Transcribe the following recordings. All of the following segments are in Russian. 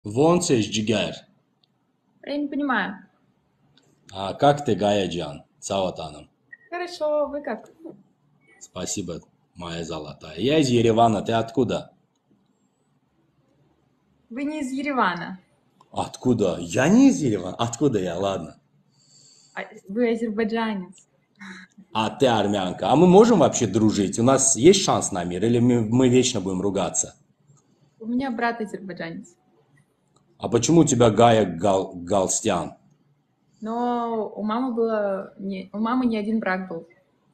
Вонцеш Джигер. Я не понимаю. А как ты, Гаяджан? Саватаном. Хорошо, вы как? Спасибо, моя золотая. Я из Еревана, ты откуда? Вы не из Еревана, Откуда? Я не из Еревана. Откуда я? Ладно. вы азербайджанец. А ты армянка. А мы можем вообще дружить? У нас есть шанс на мир? Или мы вечно будем ругаться? У меня брат азербайджанец. А почему у тебя Гая Галстян? Но у мамы не один брак был.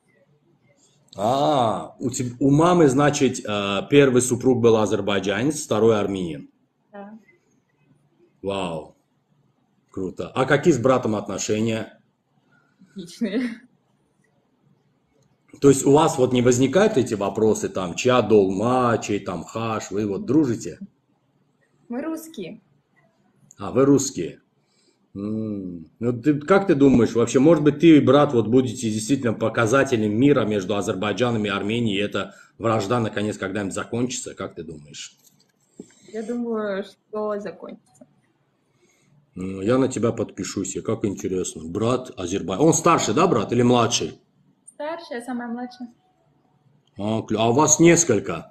У мамы, значит, первый супруг был азербайджанец, второй армянин. Да. Вау, круто. А какие с братом отношения? Отличные. То есть у вас вот не возникают эти вопросы, там, чья долма, чей там хаш, вы вот дружите? Мы русские. А, вы русские. Ну, как ты думаешь, вообще, может быть, ты и брат вот будете действительно показателем мира между Азербайджаном и Арменией, и эта вражда наконец когда-нибудь закончится, как ты думаешь? Я думаю, что закончится. Я на тебя подпишусь, и как интересно. Брат Азербайджан. Он старший, да, брат, или младший? Старшая, самая младшая. А у вас несколько?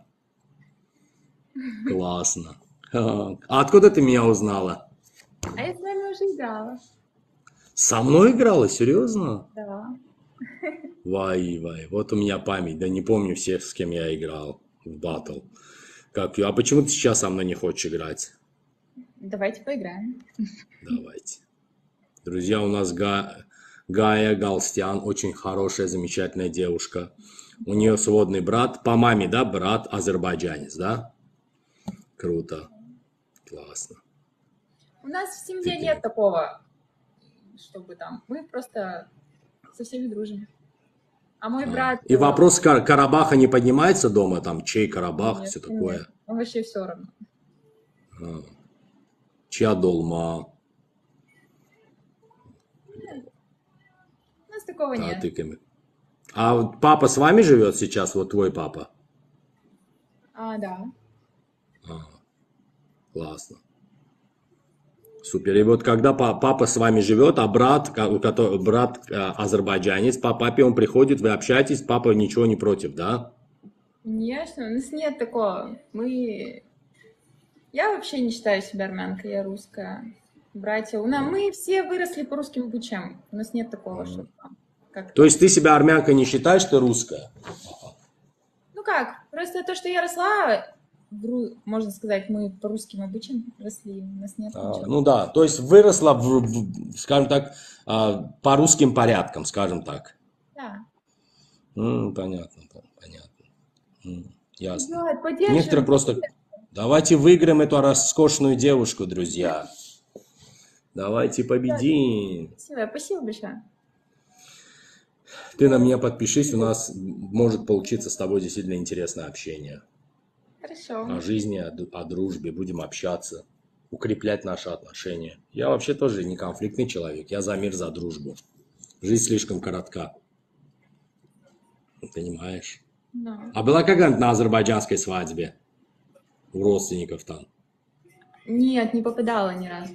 Классно. А откуда ты меня узнала? А я с вами уже играла. Со мной играла? Серьезно? Да. Вай. Вот у меня память. Да не помню всех, с кем я играл в батл. А почему ты сейчас со мной не хочешь играть? Давайте поиграем. Давайте. Друзья, у нас Гая Галстян. Очень хорошая, замечательная девушка. У нее сводный брат. По маме, да, брат азербайджанец, да? Круто. Классно. У нас в Ты семье нет прям- такого, чтобы там... Мы просто со всеми дружим. А мой брат... И вопрос Карабаха не поднимается дома, там, чей Карабах, Нет, все нет. такое. Он вообще все равно. Чья долма? У нас такого А нет. ты кем? А вот папа с вами живет сейчас, вот твой папа? Да. Классно. Супер. И вот когда папа с вами живет, а брат азербайджанец, по папе он приходит, вы общаетесь, папа ничего не против, да? Конечно, у нас нет такого. Я вообще не считаю себя армянкой, я русская. Братья, мы все выросли по русским бучам. У нас нет такого, что там То как-то... есть ты себя армянкой не считаешь, ты русская? Ну как, просто то, что я росла, можно сказать, мы по русским обычаям росли, у нас нет ничего. Ну да, то есть выросла, скажем так, по русским порядкам, скажем так. Да. Понятно, понятно. Ясно. Вот, Некоторые поддерживаем. просто... Давайте выиграем эту роскошную девушку, друзья. Давайте победим. Спасибо большое. Ты на меня подпишись, у нас может получиться с тобой действительно интересное общение. Хорошо. О жизни, о дружбе, будем общаться, укреплять наши отношения. Я вообще тоже не конфликтный человек, я за мир, за дружбу. Жизнь слишком коротка. Понимаешь? Да. А была когда-нибудь на азербайджанской свадьбе? У родственников там? Нет, не попадала ни разу.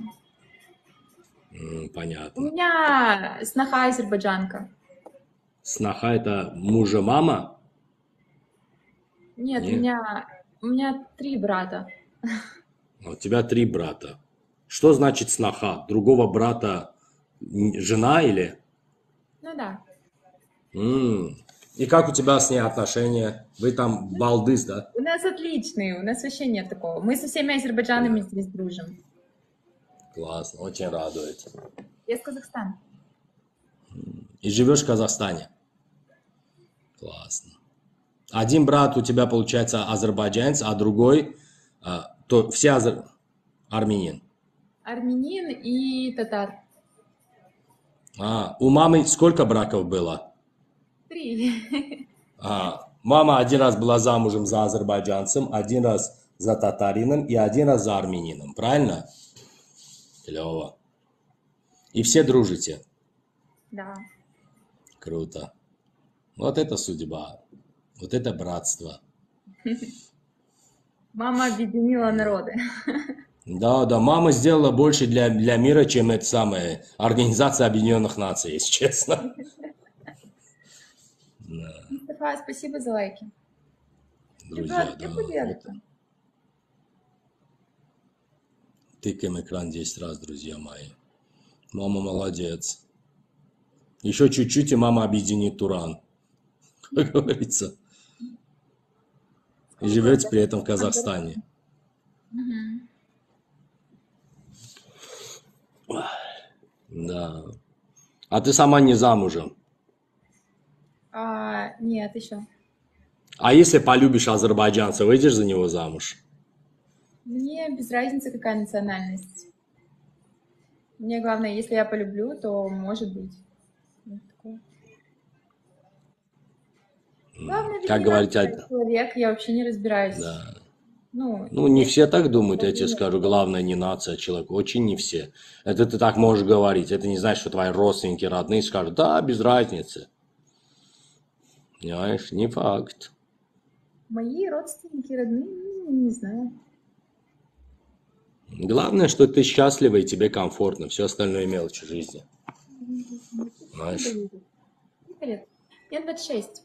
У Понятно. меня сноха азербайджанка. Сноха это мужа мама? Нет, Нет? у меня 3 брата. У тебя 3 брата. Что значит сноха? Другого брата жена или? Ну да. И как у тебя с ней отношения? Вы там балдыз, да? У нас отличные, у нас вообще нет такого. Мы со всеми азербайджанами здесь дружим. Классно, очень радует. Я из Казахстана. И живешь в Казахстане? Классно. Один брат у тебя, получается, азербайджанец, а другой, армянин. Армянин и татар. У мамы сколько браков было? 3. Мама один раз была замужем за азербайджанцем, один раз за татарином и один раз за армянином, правильно? Клево. И все дружите? Да. Круто. Вот это судьба. Вот это братство. Мама объединила народы. Да, да, мама сделала больше для мира, чем эта самая Организация Объединенных Наций, если честно. Да, Мустафа, спасибо за лайки. друзья, Ребят, где да, вот. победа-то? Тыкаем экран 10 раз, друзья мои. Мама молодец. Еще чуть-чуть, и мама объединит Туран, как говорится. И Сколько было? живете при этом в Казахстане. Мгм. Да. А ты сама не замужем. Нет, еще. А если полюбишь азербайджанца, выйдешь за него замуж? Мне без разницы, какая национальность. Мне главное, если я полюблю, то может быть. Вот такое. Главное, ведь Как не надо говорить, знать человек, я вообще не разбираюсь. да. Ну, Ну, не я все так думают, я тебе не скажу. Главное, не нация, человек. Очень не все. Это ты так можешь говорить. Это не значит, что твои родственники, родные скажут, да, без разницы. Понимаешь, не факт. Мои родственники, родные, не знаю. Главное, что ты счастлива и тебе комфортно. Все остальное мелочи жизни. Знаешь. Сколько лет? Мне 26.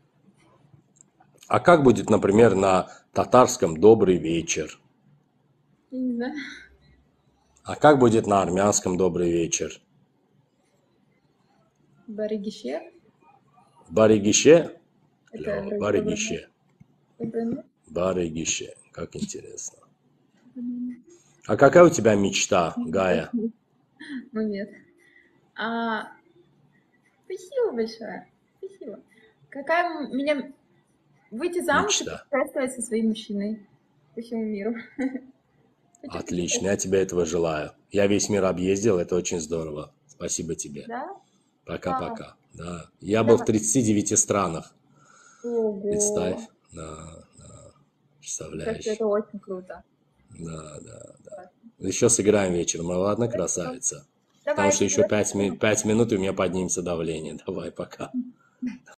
А как будет, например, на татарском «добрый вечер»? Я не знаю. А как будет на армянском «добрый вечер»? Барыгише? Барыгише? Это вроде Барыгише. добрый. Барыгише. Как интересно. А какая у тебя мечта, Гая? Ну нет. А, Спасибо большое. Спасибо. Какая меня... Выйти замуж и Мечта. путешествовать со своим мужчиной по всему миру. Хочу Отлично, я тебе этого желаю. Я весь мир объездил, это очень здорово. Спасибо тебе. Да? Пока-пока. Да. Я был в Давай. 39 странах. Ого. Представь. Да, Кажется, представляешь. это очень круто. Да. Еще сыграем вечером, ладно, красавица? Давай. Потому что еще 5 минут, и у меня поднимется давление. Давай, пока.